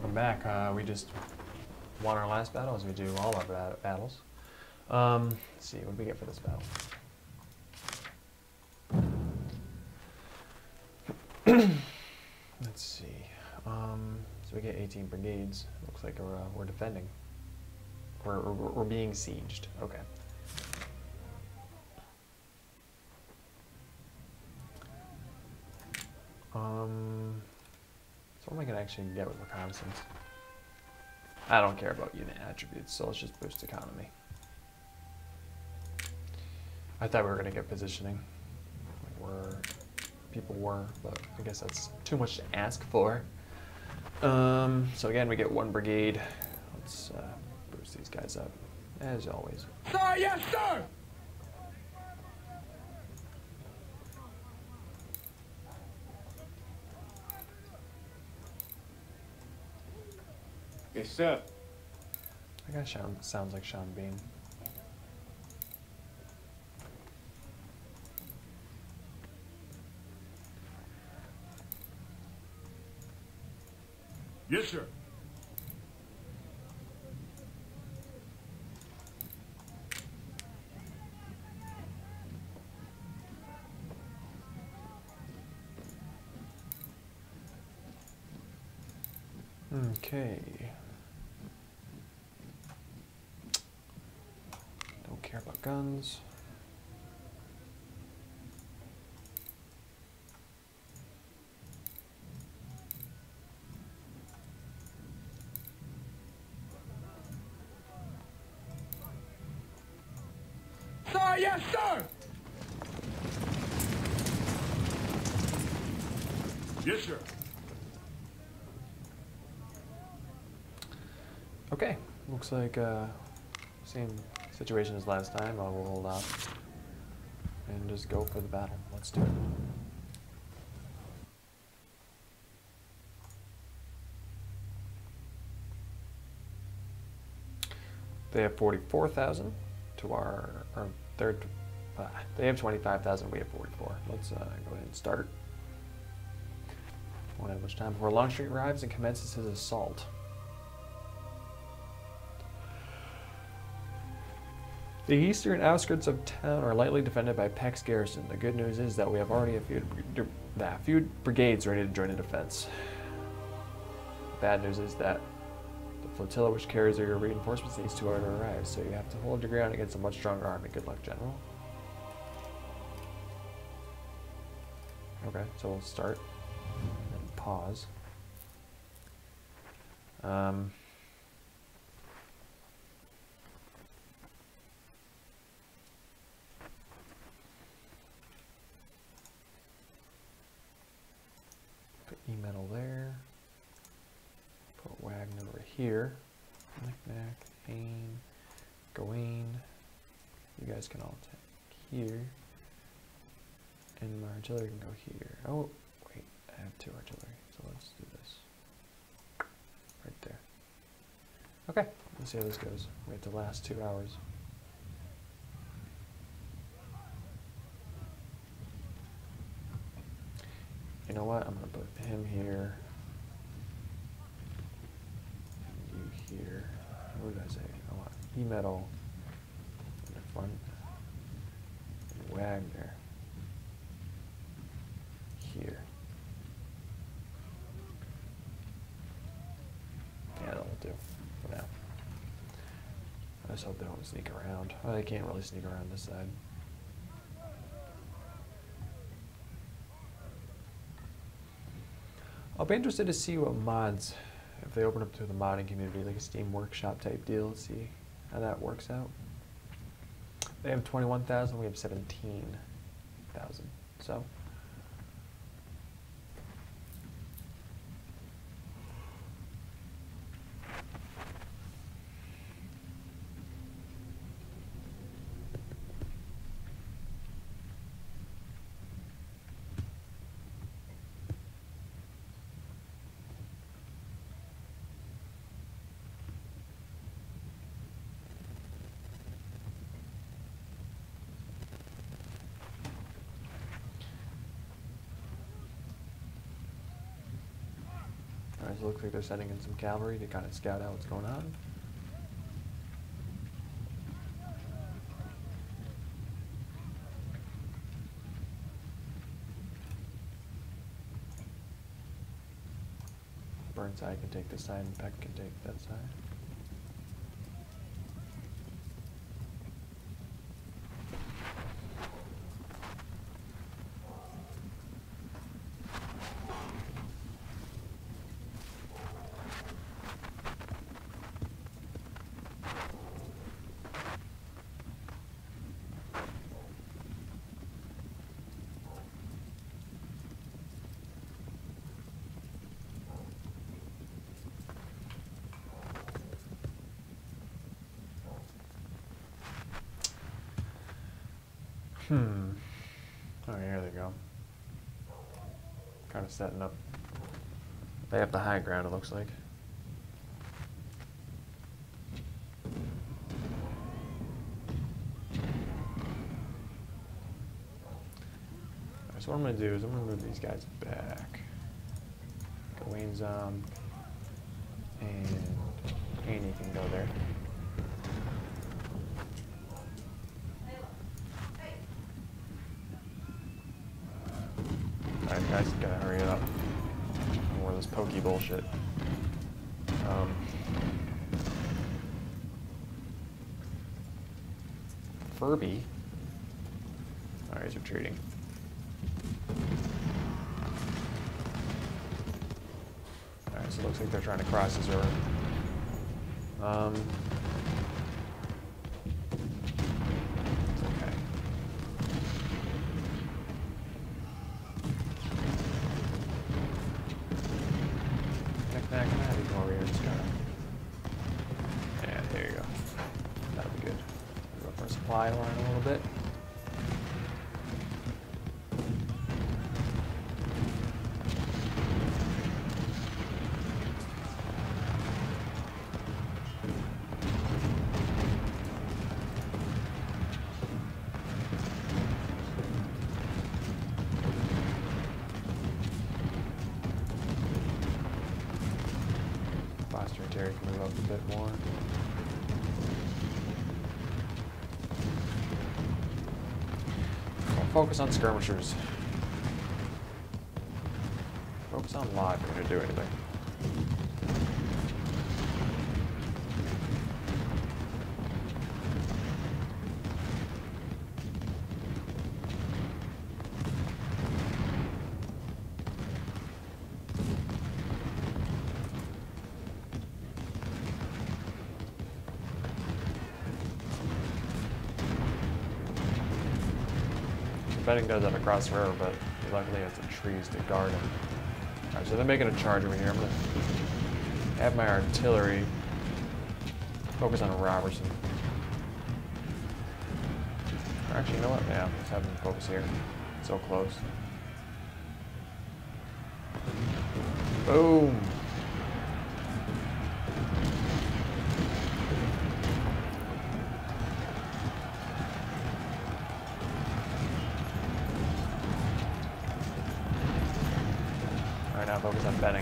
welcome back. We just won our last battle, as we do all our battles. Let's see, what did we get for this battle? Let's see. So we get 18 brigades. Looks like we're defending. We're being sieged. Okay. So what am I gonna actually get with reconnaissance? I don't care about unit attributes, so let's just boost economy. I thought we were gonna get positioning, like people were, but I guess that's too much to ask for. So again, we get 1 brigade. Let's boost these guys up, as always. Sir, yes, sir! Yes, sir. That guy sounds like Sean Bean. Yes, sir. Okay. Don't care about guns. Sir, yes, sir! Yes, sir. Okay, looks like same situation as last time. I will hold off and just go for the battle. Let's do it. They have 44,000 to our third. They have 25,000. We have 44. Let's go ahead and start. Won't have much time before Longstreet arrives and commences his assault. The eastern outskirts of town are lightly defended by Peck's garrison. The good news is that we have already a few brigades ready to join the defense. The bad news is that the flotilla which carries your reinforcements needs to arrive, so you have to hold your ground against a much stronger army. Good luck, General. Okay, so we'll start and pause. Put E-metal there. Put Wagner over here. Knick-knack, aim, Gawain. You guys can all attack here. And my artillery can go here. Oh, wait, I have 2 artillery, so let's do this. Right there. Okay, let's see how this goes. We have to last 2 hours. You know what? I'm gonna put him here. And you here. What did I say? I want E-metal in the front. And Wagner here. Yeah, that'll do for now. I just hope they don't sneak around. Oh, they can't really sneak around this side. I'll be interested to see what mods, if they open up to the modding community, like a Steam Workshop type deal, see how that works out. They have 21,000, we have 17,000, so. Alright, so it looks like they're sending in some cavalry to kind of scout out what's going on. Burnside can take this side and Peck can take that side. Oh, here they go. Kind of setting up. They have the high ground, it looks like. Alright, so what I'm going to do is I'm going to move these guys back. Gawain's and Haney can go there. Alright guys, gotta hurry up. More of this pokey bullshit. Furby? Alright, he's retreating. Alright, so it looks like they're trying to cross his river. It's okay. Knack, come out, you come over here, just kinda. Yeah, there you go. That'll be good. Go for a supply line a little bit. Foster and Terry can move up a bit more. Don't focus on skirmishers. Focus on live if you're gonna do anything. Betting does have a cross the river, but luckily it's the trees to guard him. Alright, so they're making a charge over here. I'm gonna have my artillery focus on Robertson. Or actually, you know what? Yeah, let's have him focus here. So close. Boom! Alright, now focus on betting.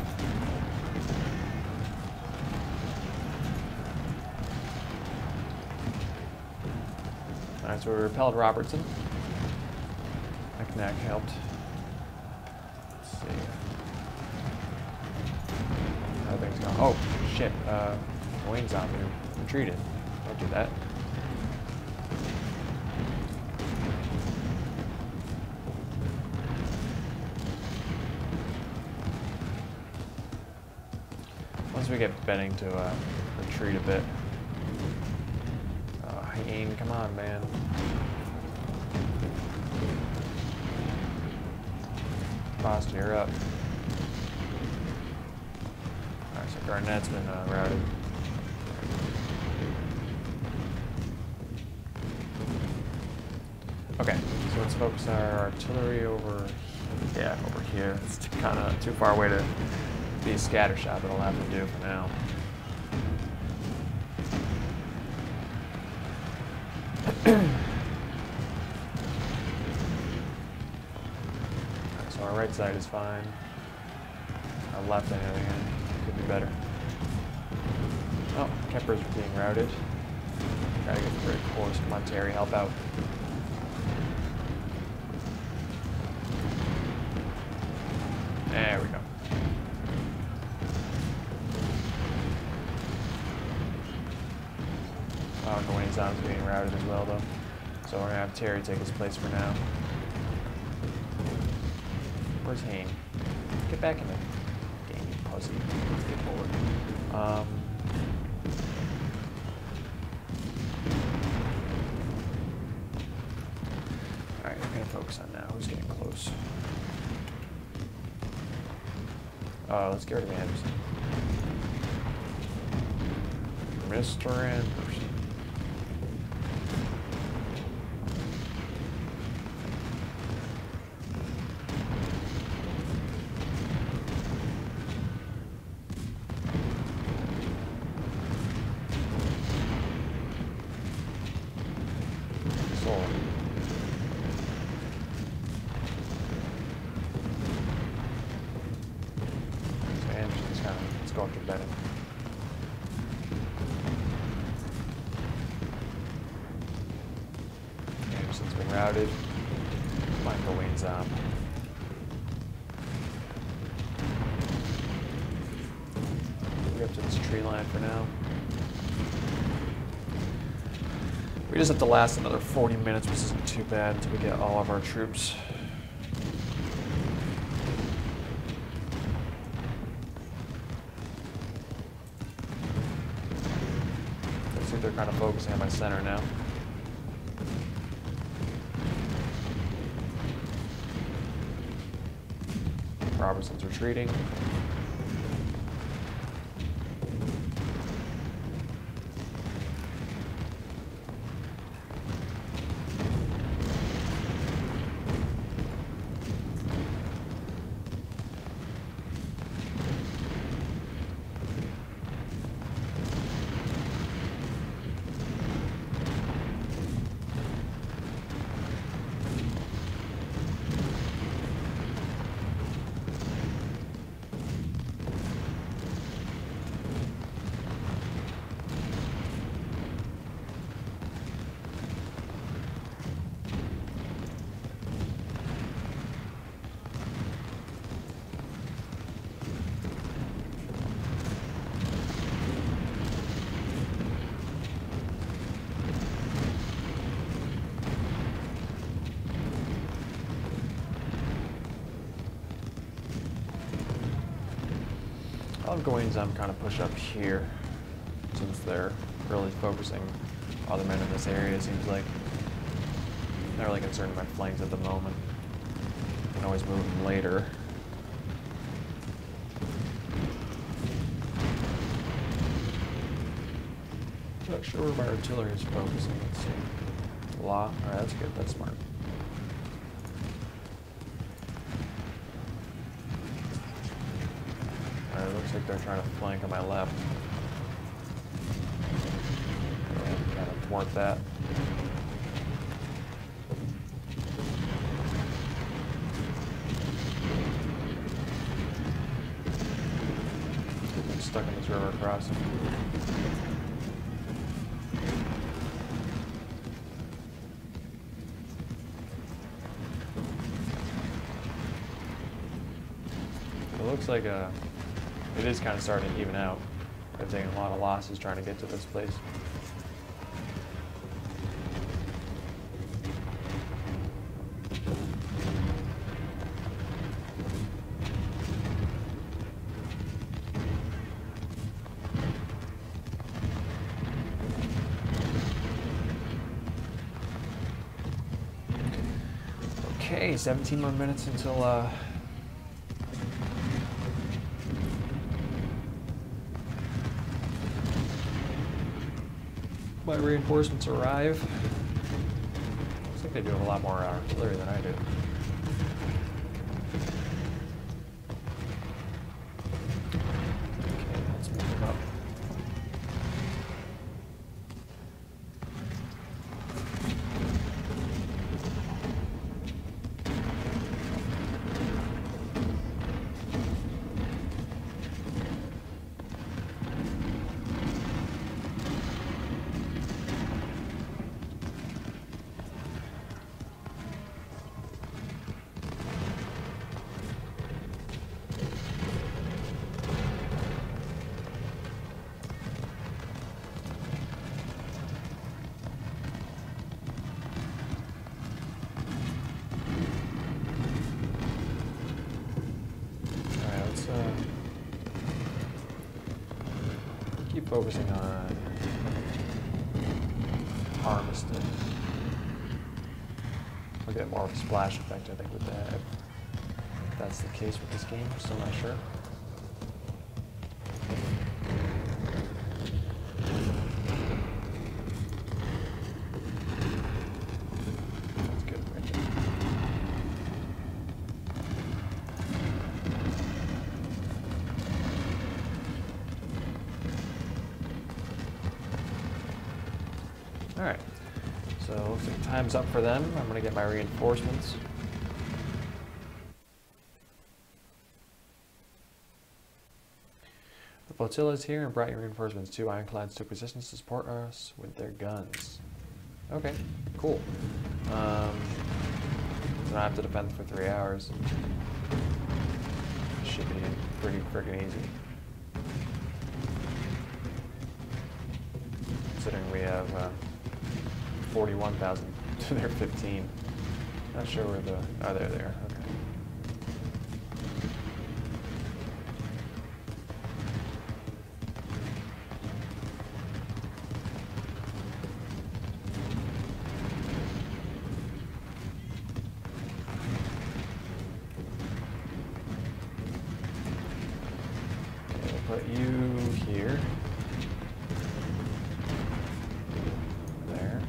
Alright, so we repelled Robertson. Knack helped. Let's see. How things going? Oh, shit. Wayne's on me. Retreated. Don't do that. Once we get Benning to retreat a bit. Hayne, come on, man. Foster, you're up. Alright, so Garnett's been routed. Okay, so let's focus our artillery over here. It's kind of too far away to be a scattershot, but I'll have to do for now. So our right side is fine. Our left, on the other hand. better. Oh, Kempers are being routed. Gotta get the right course. Come on, Terry, help out. There we go. Oh, Gawain's on is being routed as well, though. So we're gonna have Terry take his place for now. Where's Hayne? Get back in the game, you pussy. Let's get forward. Alright, we're gonna focus on now. Who's getting close? Let's get rid of Anderson. Mr. Anderson. Anderson's been routed. Find Gawain's up. We're up to this tree line for now. We just have to last another 40 minutes, which isn't too bad until we get all of our troops. Looks like they're kind of focusing on my center now. Robertson's retreating. I'll go in and kind of push up here, since they're really focusing other men in this area, it seems like. Not really concerned with my flanks at the moment. Can always move them later. Not sure where my artillery is focusing, let's see. Alright, that's good, that's smart. It looks like they're trying to flank on my left. Kind of thwart that. I'm stuck in this river crossing. It looks like it is kind of starting to even out. They're taking a lot of losses trying to get to this place. Okay, 17 more minutes until my reinforcements arrive. Looks like they do have a lot more artillery than I do. Okay, let's move them up. keep focusing on harvesting. We'll get more of a splash effect, I think, with that. If that's the case with this game, I'm still not sure. That's good right there. Alright, so looks like time's up for them. I'm gonna get my reinforcements. The flotilla is here and brought you reinforcements. 2 ironclads took positions to support us with their guns. Okay, cool. So I have to defend for 3 hours. Should be pretty freaking easy. Considering we have 41,000 to their 15. Not sure where the... Oh, they're there. Okay. Put you here. There.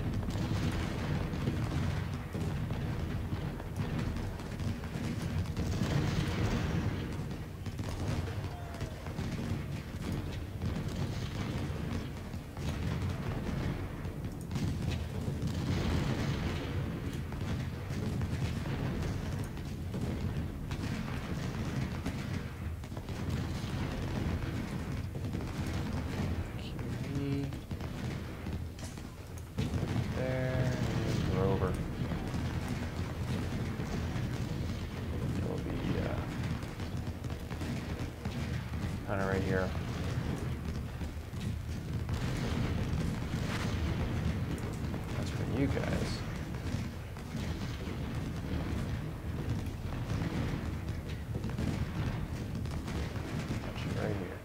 Kind of right here. That's for you guys. That's you right here.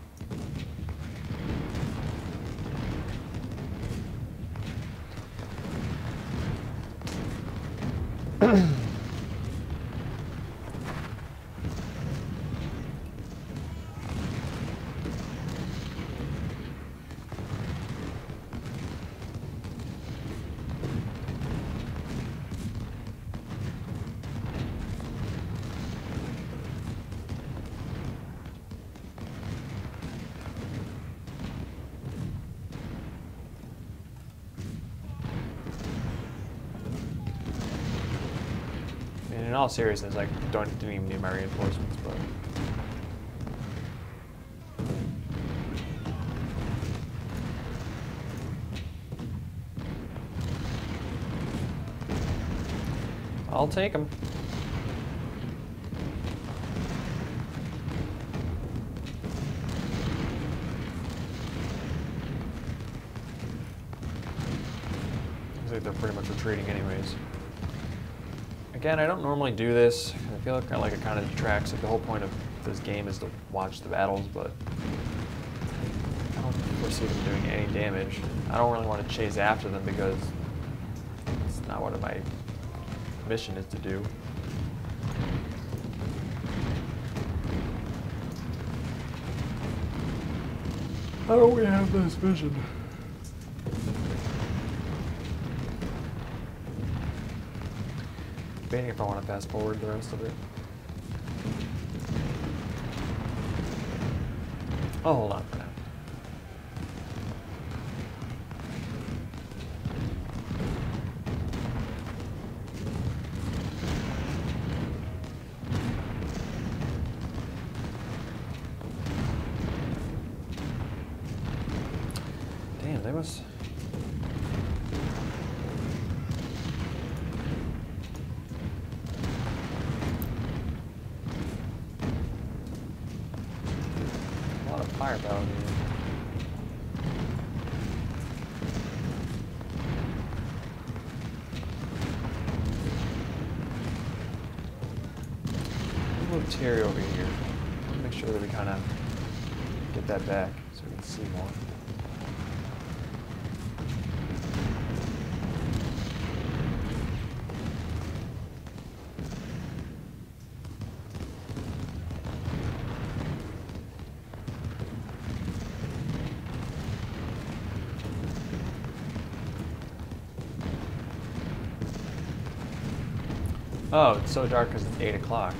In all seriousness, I didn't even need my reinforcements, but I'll take them. Looks like they're pretty much retreating anyways. Again, I don't normally do this. I feel like it kind of detracts. Like the whole point of this game is to watch the battles, but I don't foresee them doing any damage. I don't really want to chase after them because it's not what my mission is to do. How do we have this mission? Debating if I want to fast forward the rest of it. I'll hold on for now. Damn, they must... firepower here. Move Terry over here. Make sure that we kind of get that back. so we can see more. Oh, it's so dark because it's 8 o'clock.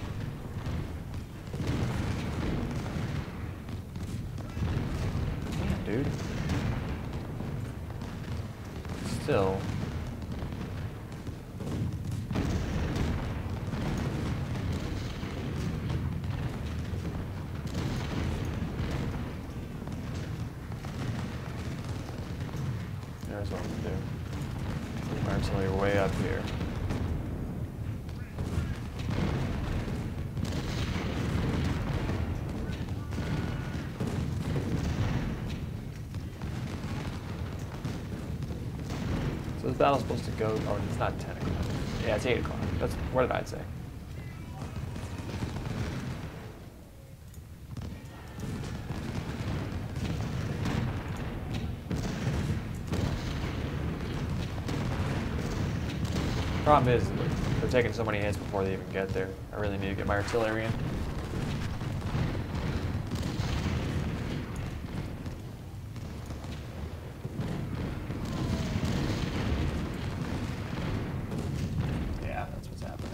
Damn, dude. Still. There's what we do. Artillery way up here. So this battle's supposed to go. Oh, it's not 10 o'clock. Yeah, it's 8 o'clock. That's what did I say? Problem is, they're taking so many hits before they even get there. I really need to get my artillery in. Yeah, that's what's happening.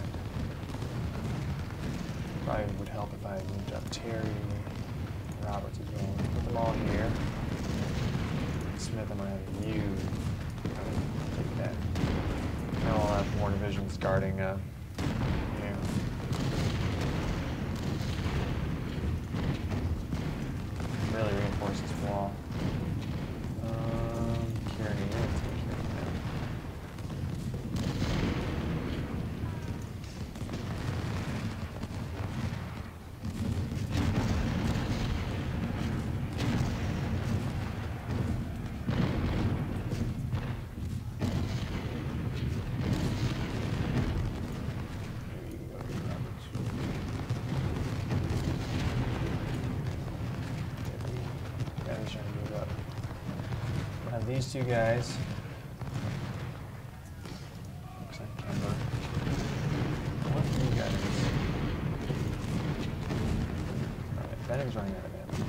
Probably would help if I moved up Terry, Roberts as well. Put them all here. Smith, I'm gonna have you take that. Now I'll have more divisions guarding you. Really reinforce this wall. Kearney, let's take Kearney now. These two guys. Looks like Kemba. What are you guys? Alright, Benning's running out of ammo.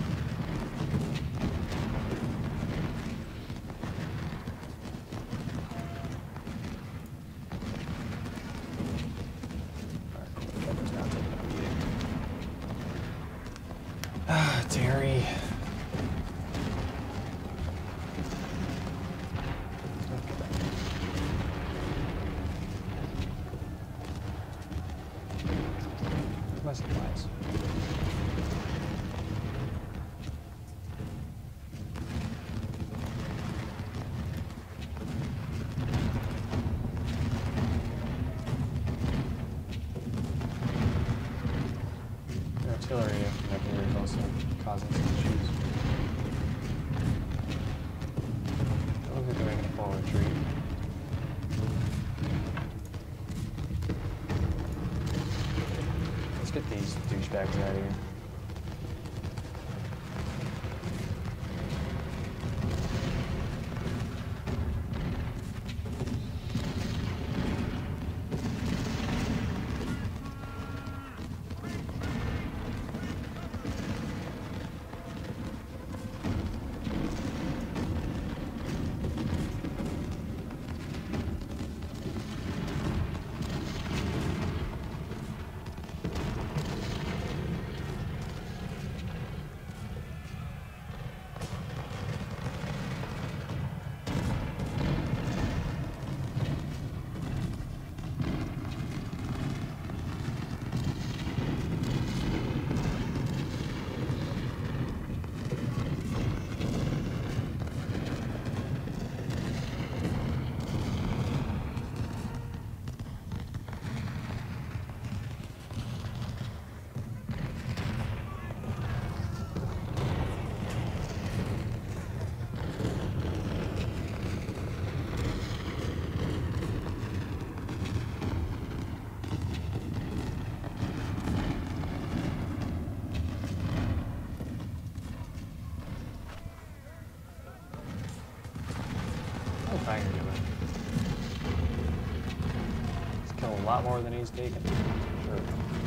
Alright, cool. Kemba's not taking a beating. Ah, Terry. Supplies. The artillery up here is also causing some issues. It looks like they're making a full retreat. Get these douchebags out of here. Wagner doing? He's killing a lot more than he's taking. Sure.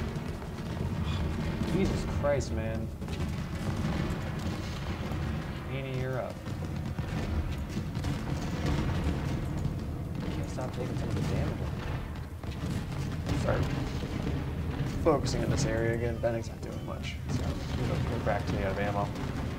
Jesus Christ, man. Annie, you're up. Can't stop taking some of the damage. Start focusing on this area again. Benning's not doing much. So go back to me out of ammo.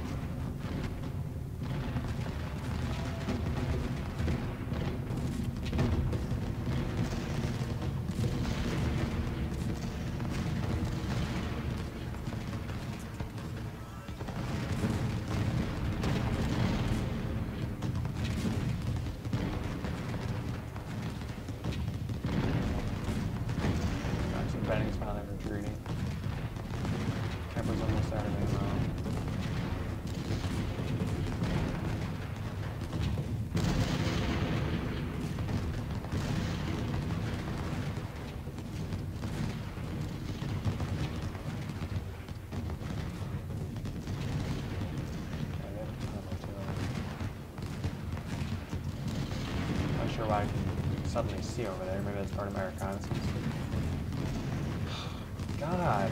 Benning's finally retreating. Kemper's almost out of ammo. Not sure why I can suddenly see over there. Maybe that's part of my reconnaissance. God.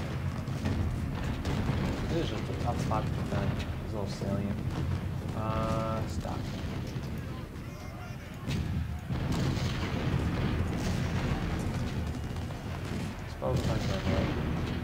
This is just a tough spot to defend. He's a little salient. Stop. Suppose I'm going to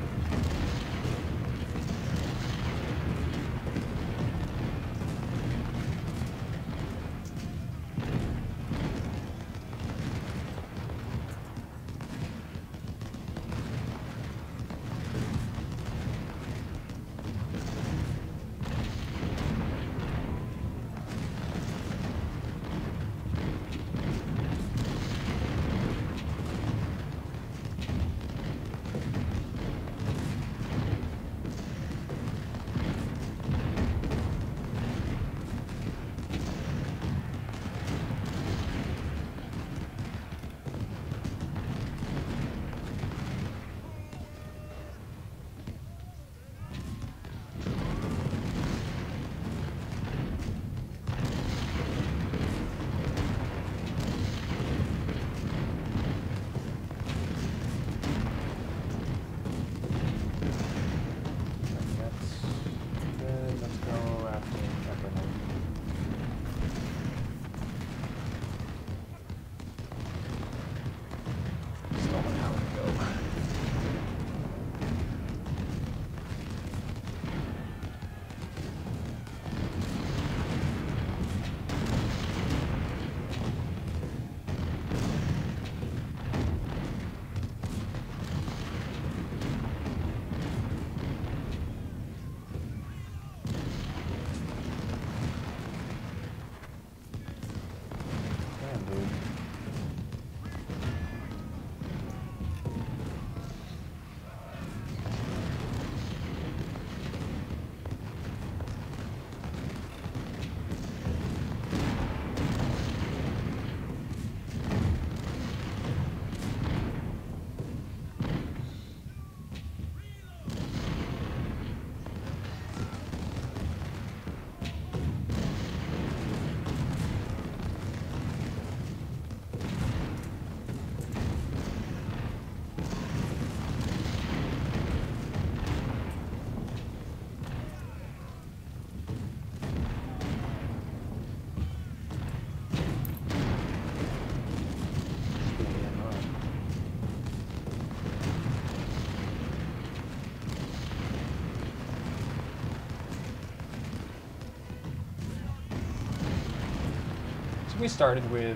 we started with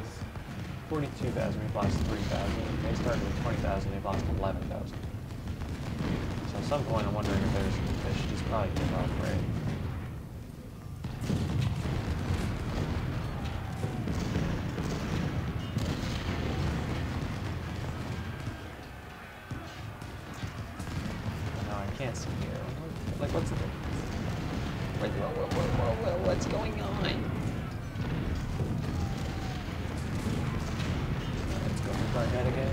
42,000, we've lost 3,000. They started with 20,000, they've lost 11,000. So at some point I'm wondering if there's fish. He's probably give up, right? No, I can't see here. Like, what's the... What's going on? Barnett again.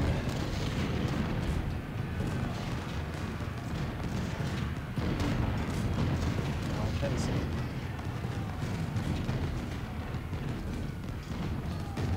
No, Tennessee.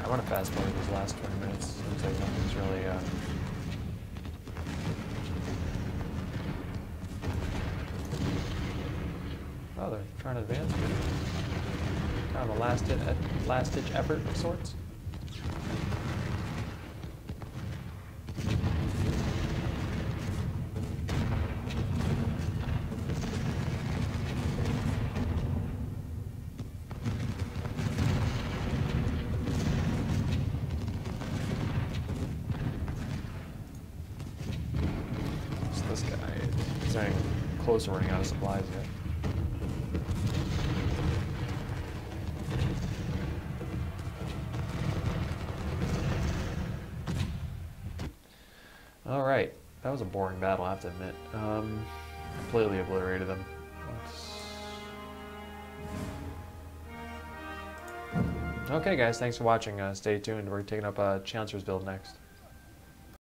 I'm gonna fast forward these last 20 minutes. Seems like nothing's really, oh, they're trying to advance. Kind of a last-ditch effort of sorts. This guy, he's not even close to running out of supplies yet. Alright, that was a boring battle, I have to admit. Completely obliterated them. Okay guys, thanks for watching. Stay tuned, we're taking up Chancellorsville next.